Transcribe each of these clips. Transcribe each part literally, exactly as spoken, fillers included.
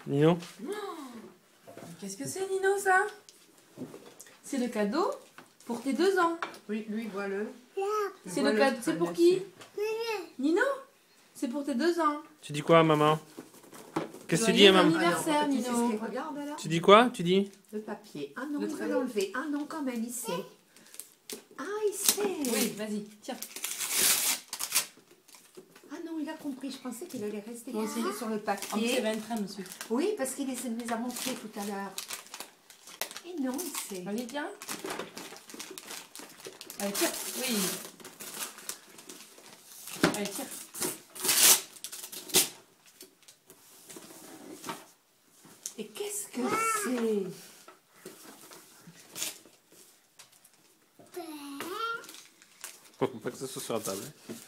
Nino? Qu'est-ce que c'est, Nino, ça? C'est le cadeau pour tes deux ans. Oui, lui, vois-le. C'est le cadeau. C'est pour qui? Nino? C'est pour tes deux ans. Tu dis quoi, maman? Qu'est-ce que tu dis à maman? Anniversaire, Tu sais ce Nino. qu'il regarde là? Tu dis quoi? Tu dis? Le papier. Ah non, Le il veut traîneau. l'enlever. Ah non, quand même, il sait. Ah, il sait. Oui, vas-y, tiens. Ah non, il a compris. Je pensais qu'il allait rester Moi aussi. ici sur le En plus, il y papier. avait un train dessus. Oui, parce qu'il les nous a montré tout à l'heure. Et non, il sait. Vas-y, tiens. Allez, tire. Oui. Allez, tire. Et qu'est-ce que c'est? Faut pas que ça soit sur la table.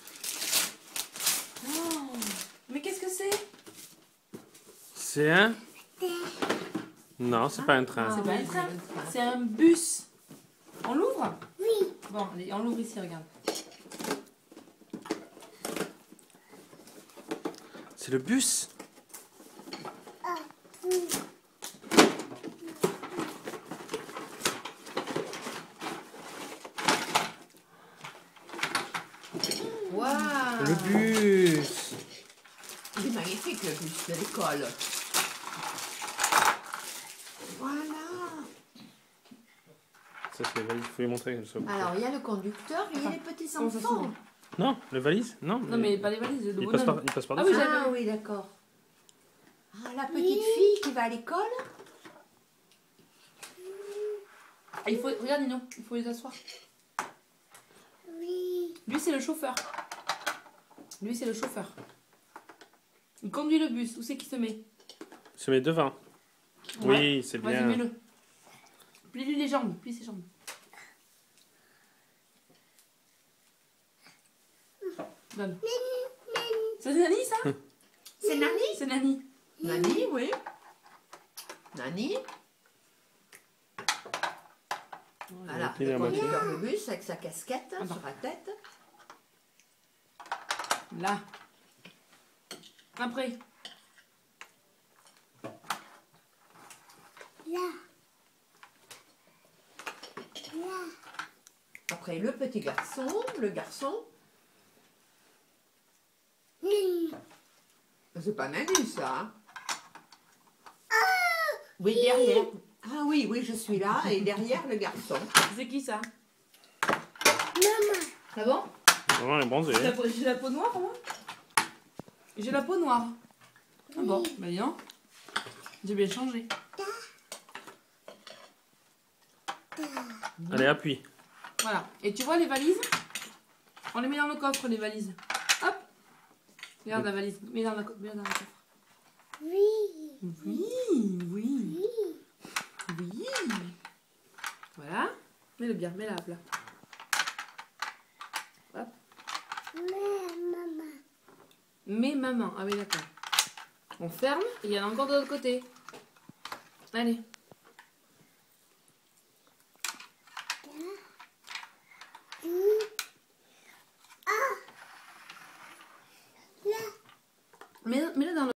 Oh. Mais qu'est-ce que c'est? C'est un... Non, c'est pas un train. C'est pas un train. C'est un bus. On l'ouvre? Oui. Bon, allez, on l'ouvre ici, regarde. C'est le bus. Waouh! Le bus. Il est magnifique, le bus de l'école. Voilà. Ça, c'est les valises. Faut les montrer. elles sont- Alors, il y a le conducteur et il y a les petits comment ça enfants. s'ouvre? Non, les valises? Non. Non, mais pas les valises, le Il passe par, bonhomme. il passe par Ah dessus. oui, j'avais- Ah oui, d'accord. Ah, la petite fille qui va à l'école? Ah, il faut, regarde, Nino, il faut les asseoir. Oui. Lui, c'est le chauffeur. Lui, c'est le chauffeur. Il conduit le bus. Où c'est qu'il se met? Il se met devant. Ouais. Oui, c'est Vas-y, bien. mets-le. Plie-lui les jambes. Plie ses jambes. Donne. C'est Nani, ça? C'est Nani? C'est Nani. Nani, oui. Nani. Voilà, Il est le à moitié. conducteur de bus avec sa casquette Attends. sur la tête. Là. Après. Là. Là. Après, le petit garçon, le garçon. Oui. C'est pas Nani, ça. Hein? Oui, derrière. Ah oui, oui, je suis là. Et derrière, le garçon. C'est qui, ça? Maman. Ah bon? Vraiment, elle est bronzée. J'ai la, peau- j'ai la peau noire, moi? J'ai la peau noire. Ah bon? Bah, dis donc. J'ai bien changé. Allez, appuie. Voilà. Et tu vois les valises? On les met dans le coffre, les valises. Hop. Regarde la valise. Mets dans, la co- mets dans le coffre. Oui. Oui, oui, oui. Voilà. Mets-le bien, mets-la à plat. Hop. Mais maman. Mets maman. Ah oui, d'accord. On ferme et il y en a encore de l'autre côté. Allez.